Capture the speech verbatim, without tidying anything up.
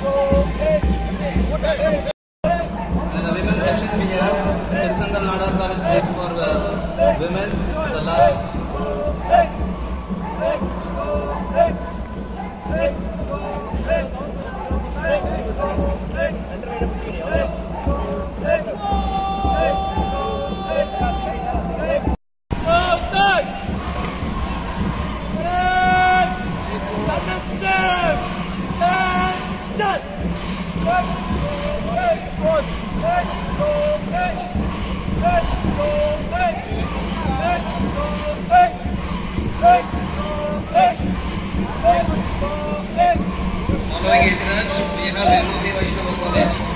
the women's session, we have Tirthankar Nadar College flag for uh, women. The last. Following Idraj, we have Alumni College.